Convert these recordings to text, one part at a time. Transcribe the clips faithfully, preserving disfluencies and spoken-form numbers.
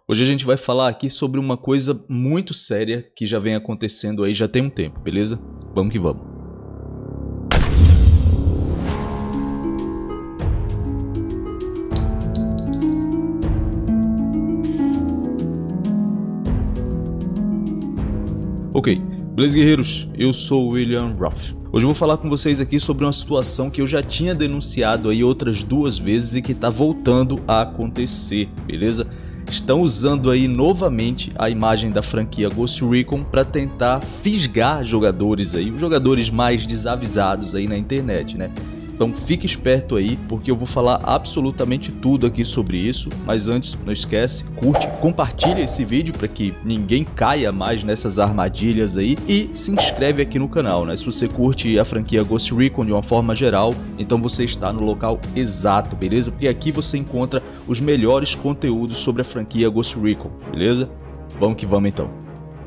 Hoje a gente vai falar aqui sobre uma coisa muito séria que já vem acontecendo aí já tem um tempo, beleza? Vamos que vamos. Ok, beleza, guerreiros? Eu sou o William Ruff. Hoje eu vou falar com vocês aqui sobre uma situação que eu já tinha denunciado aí outras duas vezes e que tá voltando a acontecer, beleza? Estão usando aí novamente a imagem da franquia Ghost Recon para tentar fisgar jogadores aí, os jogadores mais desavisados aí na internet, né? Então fique esperto aí, porque eu vou falar absolutamente tudo aqui sobre isso. Mas antes, não esquece, curte, compartilha esse vídeo para que ninguém caia mais nessas armadilhas aí. E se inscreve aqui no canal, né? Se você curte a franquia Ghost Recon de uma forma geral, então você está no local exato, beleza? Porque aqui você encontra os melhores conteúdos sobre a franquia Ghost Recon, beleza? Vamos que vamos então.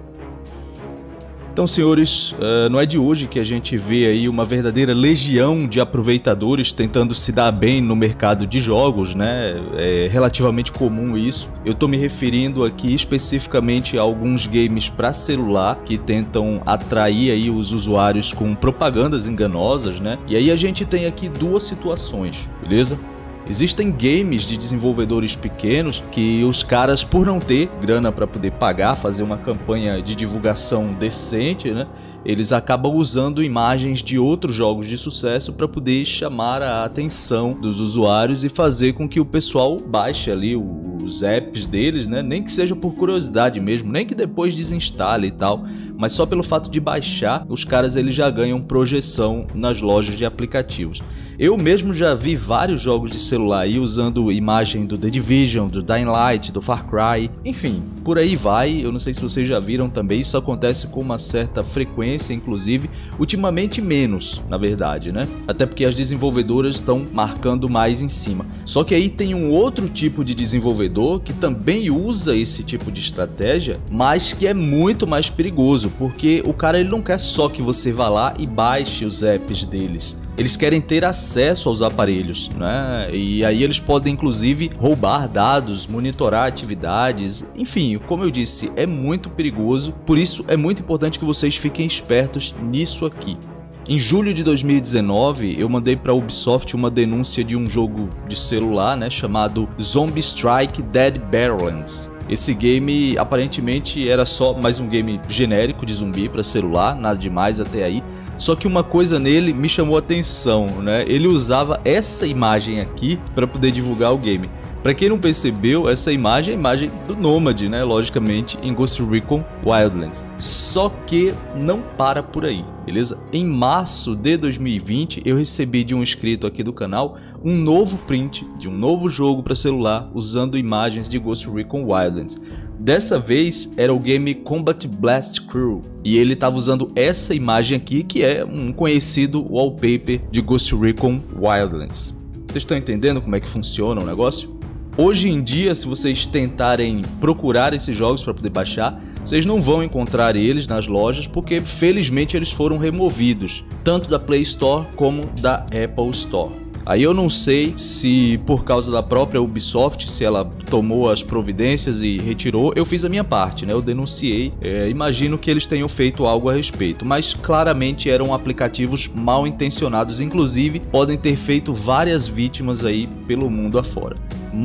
Então, senhores, uh, não é de hoje que a gente vê aí uma verdadeira legião de aproveitadores tentando se dar bem no mercado de jogos, né? É relativamente comum isso. Eu tô me referindo aqui especificamente a alguns games para celular que tentam atrair aí os usuários com propagandas enganosas, né? E aí a gente tem aqui duas situações, beleza? Existem games de desenvolvedores pequenos que os caras, por não ter grana para poder pagar, fazer uma campanha de divulgação decente, né, eles acabam usando imagens de outros jogos de sucesso para poder chamar a atenção dos usuários e fazer com que o pessoal baixe ali os apps deles, né, nem que seja por curiosidade mesmo, nem que depois desinstale e tal, mas só pelo fato de baixar, os caras eles já ganham projeção nas lojas de aplicativos. Eu mesmo já vi vários jogos de celular aí usando imagem do The Division, do Dying Light, do Far Cry, enfim, por aí vai. Eu não sei se vocês já viram também, isso acontece com uma certa frequência, inclusive, ultimamente menos, na verdade, né? Até porque as desenvolvedoras estão marcando mais em cima. Só que aí tem um outro tipo de desenvolvedor que também usa esse tipo de estratégia, mas que é muito mais perigoso, porque o cara ele não quer só que você vá lá e baixe os apps deles. Eles querem ter acesso aos aparelhos, né? E aí eles podem inclusive roubar dados, monitorar atividades, enfim, como eu disse, é muito perigoso, por isso é muito importante que vocês fiquem espertos nisso aqui. Em julho de dois mil e dezenove, eu mandei para a Ubisoft uma denúncia de um jogo de celular, né, chamado Zombie Strike Dead Badlands. Esse game aparentemente era só mais um game genérico de zumbi para celular, nada demais até aí. Só que uma coisa nele me chamou a atenção, né? Ele usava essa imagem aqui para poder divulgar o game. Para quem não percebeu, essa imagem é a imagem do Nômade, né? Logicamente, em Ghost Recon Wildlands. Só que não para por aí, beleza? Em março de dois mil e vinte, eu recebi de um inscrito aqui do canal um novo print de um novo jogo para celular usando imagens de Ghost Recon Wildlands. Dessa vez era o game Combat Blast Crew e ele estava usando essa imagem aqui, que é um conhecido wallpaper de Ghost Recon Wildlands. Vocês estão entendendo como é que funciona o negócio? Hoje em dia, se vocês tentarem procurar esses jogos para poder baixar, vocês não vão encontrar eles nas lojas porque felizmente eles foram removidos, tanto da Play Store como da Apple Store. Aí eu não sei se por causa da própria Ubisoft, se ela tomou as providências e retirou. Eu fiz a minha parte, né? Eu denunciei, é, imagino que eles tenham feito algo a respeito, mas claramente eram aplicativos mal intencionados, inclusive podem ter feito várias vítimas aí pelo mundo afora.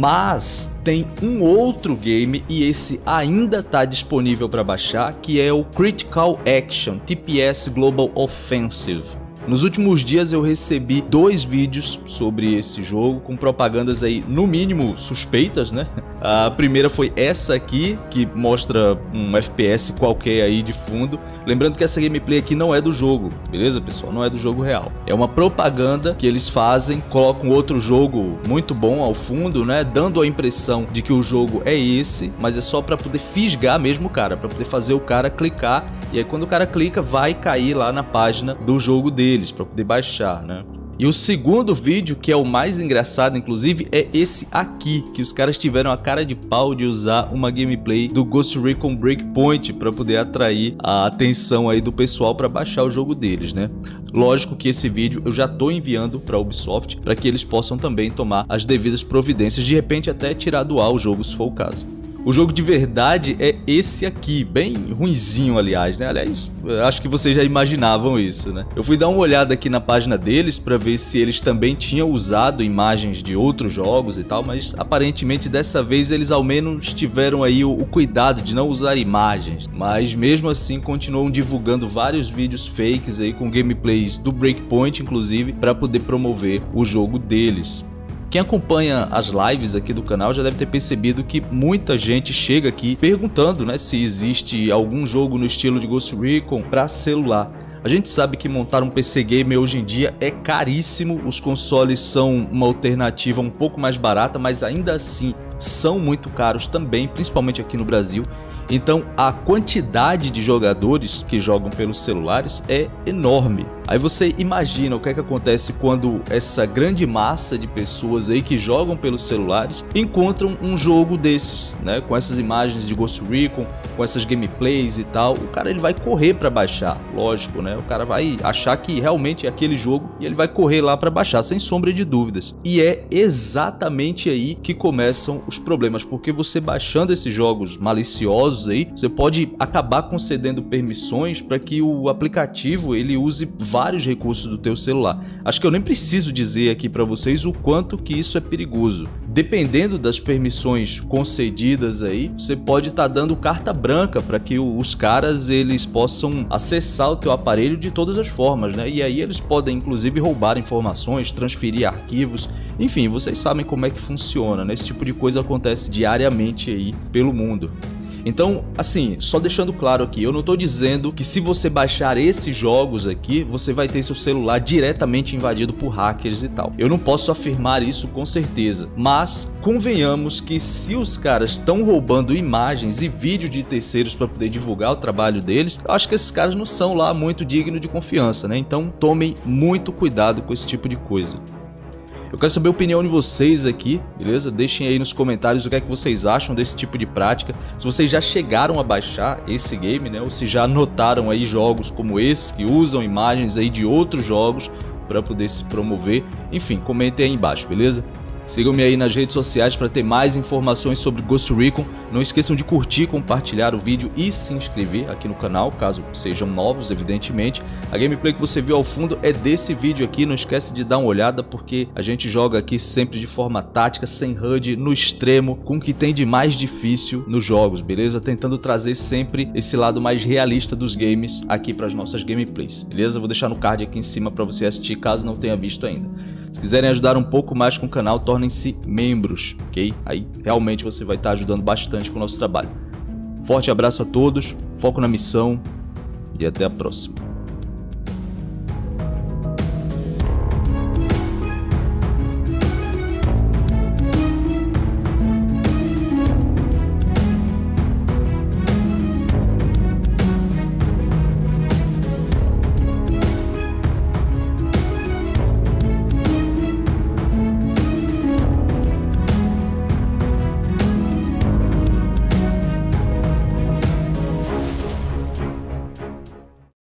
Mas tem um outro game, e esse ainda está disponível para baixar, que é o Critical Action T P S Global Offensive. Nos últimos dias eu recebi dois vídeos sobre esse jogo com propagandas aí no mínimo suspeitas, né? A primeira foi essa aqui, que mostra um F P S qualquer aí de fundo. Lembrando que essa gameplay aqui não é do jogo, beleza, pessoal? Não é do jogo real. É uma propaganda que eles fazem, colocam outro jogo muito bom ao fundo, né? Dando a impressão de que o jogo é esse, mas é só para poder fisgar mesmo o cara, para poder fazer o cara clicar. E aí quando o cara clica, vai cair lá na página do jogo dele, para poder baixar, né? E o segundo vídeo, que é o mais engraçado inclusive, é esse aqui, que os caras tiveram a cara de pau de usar uma gameplay do Ghost Recon Breakpoint para poder atrair a atenção aí do pessoal para baixar o jogo deles, né? Lógico que esse vídeo eu já tô enviando para a Ubisoft para que eles possam também tomar as devidas providências, de repente até tirar do ar o jogo se for o caso. O jogo de verdade é esse aqui, bem ruinzinho, aliás, né? Aliás, acho que vocês já imaginavam isso, né? Eu fui dar uma olhada aqui na página deles para ver se eles também tinham usado imagens de outros jogos e tal, mas aparentemente dessa vez eles ao menos tiveram aí o, o cuidado de não usar imagens. Mas mesmo assim continuam divulgando vários vídeos fakes aí com gameplays do Breakpoint, inclusive, para poder promover o jogo deles. Quem acompanha as lives aqui do canal já deve ter percebido que muita gente chega aqui perguntando, né, se existe algum jogo no estilo de Ghost Recon para celular. A gente sabe que montar um P C gamer hoje em dia é caríssimo, os consoles são uma alternativa um pouco mais barata, mas ainda assim são muito caros também, principalmente aqui no Brasil. Então a quantidade de jogadores que jogam pelos celulares é enorme. Aí você imagina o que é que acontece quando essa grande massa de pessoas aí que jogam pelos celulares encontram um jogo desses, né, com essas imagens de Ghost Recon, com essas gameplays e tal. O cara ele vai correr para baixar, lógico, né? O cara vai achar que realmente é aquele jogo e ele vai correr lá para baixar, sem sombra de dúvidas. E é exatamente aí que começam os problemas, porque você baixando esses jogos maliciosos aí, você pode acabar concedendo permissões para que o aplicativo ele use vários recursos do teu celular. Acho que eu nem preciso dizer aqui para vocês o quanto que isso é perigoso. Dependendo das permissões concedidas aí, você pode estar tá dando carta branca para que os caras eles possam acessar o teu aparelho de todas as formas, né? E aí eles podem inclusive roubar informações, transferir arquivos, enfim, vocês sabem como é que funciona, né? Esse tipo de coisa acontece diariamente aí pelo mundo. Então, assim, só deixando claro aqui, eu não tô dizendo que se você baixar esses jogos aqui, você vai ter seu celular diretamente invadido por hackers e tal. Eu não posso afirmar isso com certeza, mas convenhamos que se os caras estão roubando imagens e vídeos de terceiros para poder divulgar o trabalho deles, eu acho que esses caras não são lá muito dignos de confiança, né? Então tomem muito cuidado com esse tipo de coisa. Eu quero saber a opinião de vocês aqui, beleza? Deixem aí nos comentários o que é que vocês acham desse tipo de prática. Se vocês já chegaram a baixar esse game, né? Ou se já notaram aí jogos como esse que usam imagens aí de outros jogos para poder se promover. Enfim, comentem aí embaixo, beleza? Sigam-me aí nas redes sociais para ter mais informações sobre Ghost Recon. Não esqueçam de curtir, compartilhar o vídeo e se inscrever aqui no canal, caso sejam novos, evidentemente. A gameplay que você viu ao fundo é desse vídeo aqui, não esquece de dar uma olhada, porque a gente joga aqui sempre de forma tática, sem H U D, no extremo, com o que tem de mais difícil nos jogos, beleza? Tentando trazer sempre esse lado mais realista dos games aqui para as nossas gameplays, beleza? Vou deixar no card aqui em cima para você assistir, caso não tenha visto ainda. Se quiserem ajudar um pouco mais com o canal, tornem-se membros, ok? Aí realmente você vai estar ajudando bastante com o nosso trabalho. Forte abraço a todos, foco na missão e até a próxima.